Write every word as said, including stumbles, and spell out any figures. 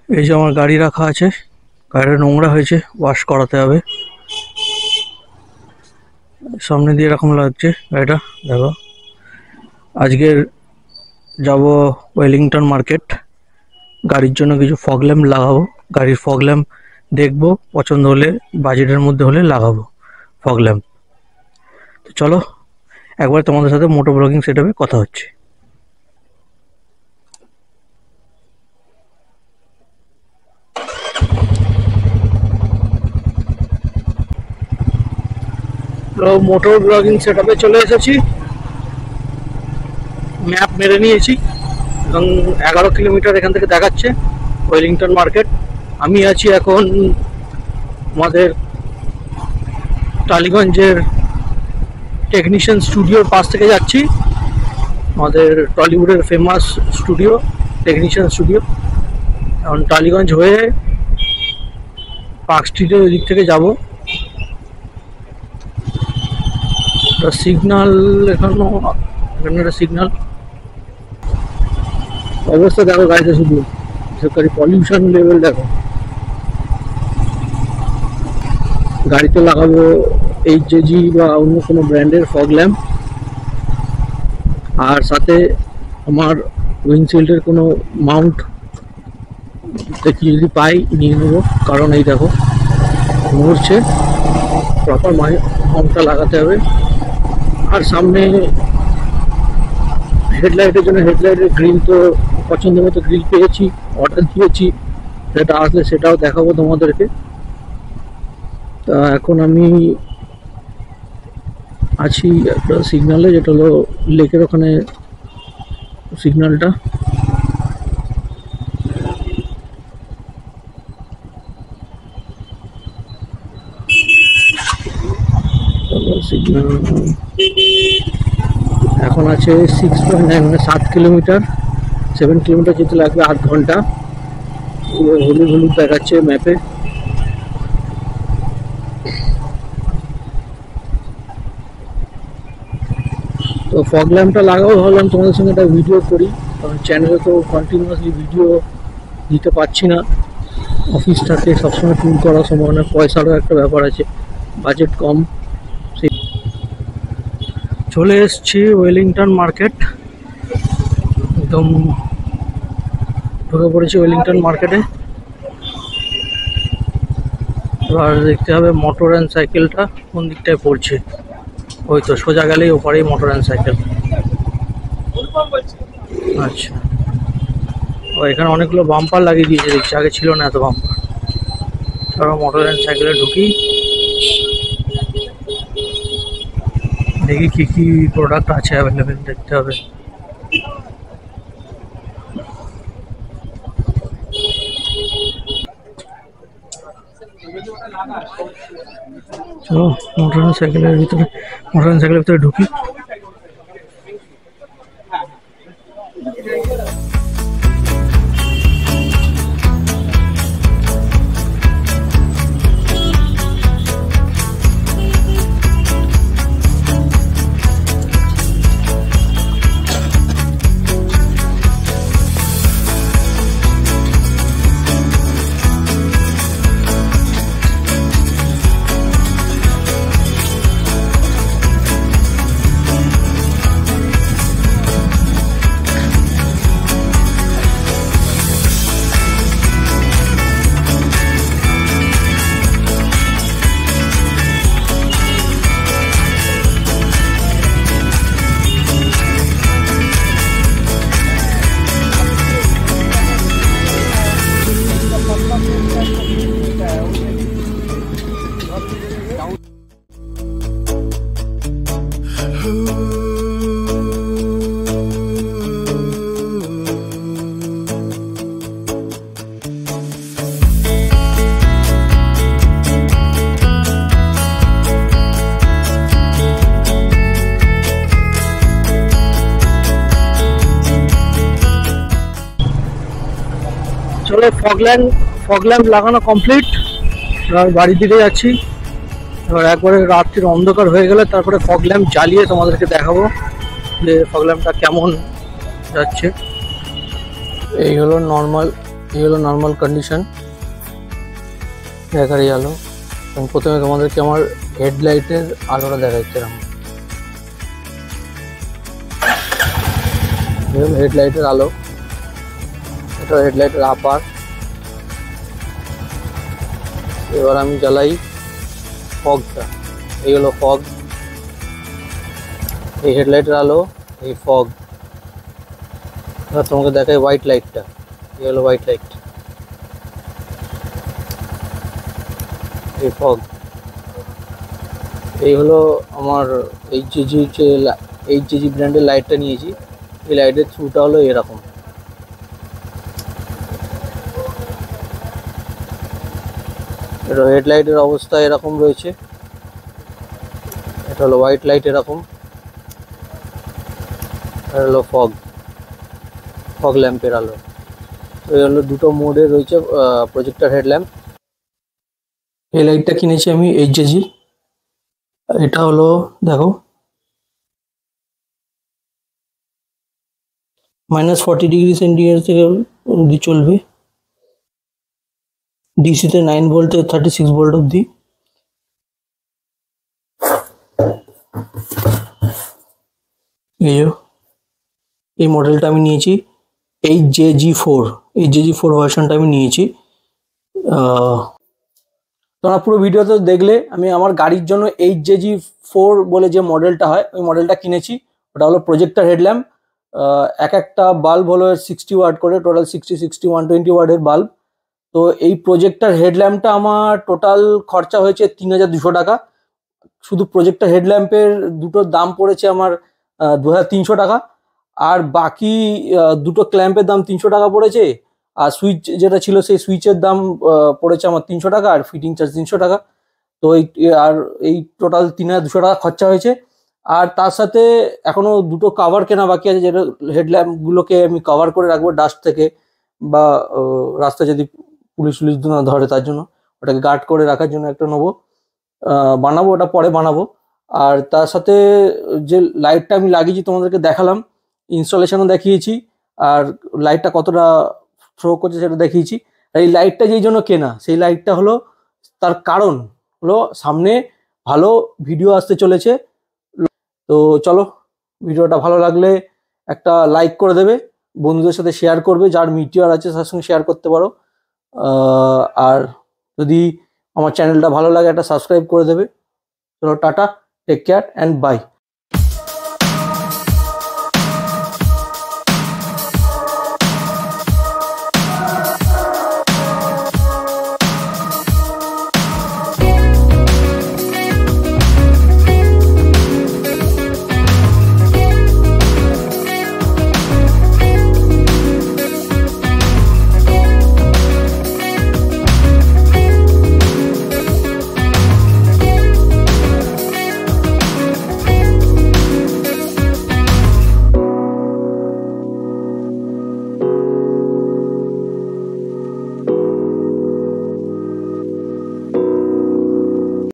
এই যে আমার গাড়ি রাখা আছে, গাড়িটা নোংরা হয়েছে, ওয়াশ করাতে হবে। সামনে দিয়ে এরকম লাগছে গাড়িটা, দেখো। আজকের যাব ওয়েলিংটন মার্কেট, গাড়ির জন্য কিছু ফগ ল্যাম্প লাগাবো। গাড়ির ফগ ল্যাম্প দেখবো, পছন্দ হলে বাজেটের মধ্যে হলে লাগাবো ফগ ল্যাম্প। তো চলো একবার তোমাদের সাথে মোটো ব্লগিং সেটআপে কথা হচ্ছে। মোটর ব্লগিং সেটআপে চলে এসেছি, ম্যাপ মেরে নিয়েছি এবং এগারো কিলোমিটার এখান থেকে দেখাচ্ছে ওয়েলিংটন মার্কেট। আমি আছি এখন আমাদের টালিগঞ্জের টেকনিশিয়ান স্টুডিওর পাশ থেকে যাচ্ছি, আমাদের টলিউডের ফেমাস স্টুডিও, টেকনিশিয়ান স্টুডিও। এখন টালিগঞ্জ হয়ে পার্ক স্ট্রিটের ওই দিক থেকে যাবো। সিগনাল এখানে এখানে একটা সিগনাল অবস্থা দেখো গাড়িতে, শুধু সরকারি পলিউশন লেভেল দেখো। গাড়িতে লাগাবো এইচ জে জি বা অন্য কোনো ব্র্যান্ডের ফগ ল্যাম্প, আর সাথে আমার উইন্ডশিল্ডের কোনো মাউন্ট দেখি যদি পাই নিয়ে নেবো, কারণ এই দেখো নড়ছে, প্রপার মাউন্টটা লাগাতে হবে। আর সামনে হেডলাইটের জন্য হেডলাইটের গ্রিল তো পছন্দ মতো গ্রিল পেয়েছি, অর্ডার দিয়েছি, সেটা আসলে সেটাও দেখাবো তোমাদেরকে। তা এখন আমি আছি একটা সিগনালে, যেটা হলো লেকের ওখানে সিগন্যালটা। সিগন্যাল এখন আছে সিক্স পয়েন্ট নাইন মানে সাত কিলোমিটার, সেভেন কিলোমিটার যেতে লাগবে আধ ঘন্টা। হলুদ হলুদ দেখাচ্ছে ম্যাপে। তো ফগ ল্যাম্পটা লাগাবো ভাবলাম তোমাদের সঙ্গে একটা ভিডিও করি, কারণ চ্যানেলে তো কন্টিনিউয়াসলি ভিডিও দিতে পারছি না, অফিস থাকে, সবসময় ট্যুর করার সময় না, পয়সারও একটা ব্যাপার আছে, বাজেট কম। চলে এসছি ওয়েলিংটন মার্কেট, একদম ঢুকে পড়েছি ওয়েলিংটন মার্কেটে। এবার দেখতে হবে মোটর অ্যান্ড সাইকেলটা কোন দিকটায় পড়ছে। ওই তো সোজা গেলেই ওপারেই মোটর অ্যান্ড সাইকেল। আচ্ছা, ও এখানে অনেকগুলো বাম্পার লাগিয়ে দিয়েছে দেখছি, আগে ছিল না এত বাম্পার। চলো মোটর অ্যান্ড সাইকেলে ঢুকি, দেখি কি কি প্রোডাক্ট আছে অ্যাভেলেবেল, দেখতে হবে। চলো মোটর অ্যান্ড সাইকেলের ভিতরে মোটর অ্যান্ড সাইকেলের ভিতরে ঢুকি। চলো ফগ ল্যাম্প ফগ ল্যাম্প লাগানো কমপ্লিট, এবার বাড়ির দিকে যাচ্ছি। এবার একবারে রাত্রির অন্ধকার হয়ে গেলে তারপরে ফগ ল্যাম্প জ্বালিয়ে তোমাদেরকে দেখাবো যে ফগ ল্যাম্পটা কেমন যাচ্ছে। এই হলো নর্মাল এই হলো নর্মাল কন্ডিশন দেখার এই আলো। এবং প্রথমে তোমাদেরকে আমার হেডলাইটের আলোটা দেখাচ্ছি। এরকম হেডলাইটের আলো, এটা হেডলাইটের আপার। এবার আমি জ্বালাই ফগটা, এই হলো ফগ, এই হেডলাইটের আলো, এই ফগ। এবার তোমাকে দেখাই হোয়াইট লাইটটা, এই হলো হোয়াইট লাইট, এই ফগ। এই হলো আমার এইচজেজি যে এইচজেজি ব্র্যান্ডের লাইটটা নিয়েছি, এই লাইটের থ্রুটা হলো এরকম। এটা হেডলাইটের অবস্থা এরকম রয়েছে, এটা হলো হোয়াইট লাইট এরকম, এটা হলো ফগ, ফগ ল্যাম্পের আলো। তো এই হলো দুটো মোডে রয়েছে প্রজেক্টর হেডল্যাম্প। এই লাইটটা কিনেছি আমি এইচজেজি, এটা হলো দেখো মাইনাস ফর্টি ডিগ্রি সেন্টিগ্রেড থেকে অবধি চলবে, ডিসিতে নাইন ভোল্ট থেকে থার্টি সিক্স ভোল্ট অবধি। এই এই মডেলটা আমি নিয়েছি H J G four, H J G four ভার্সনটা আমি নিয়েছি। তোমরা পুরো ভিডিওতে দেখলে আমি আমার গাড়ির জন্য এইচ জে জি ফোর বলে যে মডেলটা হয় ওই মডেলটা কিনেছি। ওটা হলো প্রজেক্টর হেডল্যাম্প, এক একটা বাল্ব হলো সিক্সটি ওয়াট করে, total sixty sixty one twenty ওয়াটের বাল্ব। তো এই প্রজেক্টর হেডল্যাম্পটা আমার টোটাল খরচা হয়েছে তিন হাজার দুশো টাকা। শুধু প্রজেক্টর হেডল্যাম্পের দুটোর দাম পড়েছে আমার দু হাজার তিনশো টাকা, আর বাকি দুটো ক্ল্যাম্পের দাম তিনশো টাকা পড়েছে, আর সুইচ যেটা ছিল সেই সুইচের দাম পড়েছে আমার তিনশো টাকা, আর ফিটিং চার্জ তিনশো টাকা। তো এই আর এই টোটাল তিন হাজার দুশো টাকা খরচা হয়েছে। আর তার সাথে এখনো দুটো কাভার কেনা বাকি আছে, যেটা হেডল্যাম্পগুলোকে আমি কভার করে রাখবো ডাস্ট থেকে, বা রাস্তায় যদি পুলিশ পুলিশ না ধরে তার জন্য ওটাকে গার্ড করে রাখার জন্য একটা নেবো, বানাবো, ওটা পরে বানাবো। আর তার সাথে যে লাইটটা আমি লাগিয়েছি তোমাদেরকে দেখালাম, ইনস্টলেশনও দেখিয়েছি, আর লাইটটা কতটা থ্রো করছে সেটা দেখিয়েছি। এই লাইটটা যেই জন্য কেনা, সেই লাইটটা হলো, তার কারণ হলো সামনে ভালো ভিডিও আসতে চলেছে। তো চলো, ভিডিওটা ভালো লাগলে একটা লাইক করে দেবে, বন্ধুদের সাথে শেয়ার করবে, যার মিটিওর আছে তার সঙ্গে শেয়ার করতে পারো। আর যদি আমার চ্যানেলটা ভালো লাগে একটা সাবস্ক্রাইব করে দেবে। চলো tata, take care and by.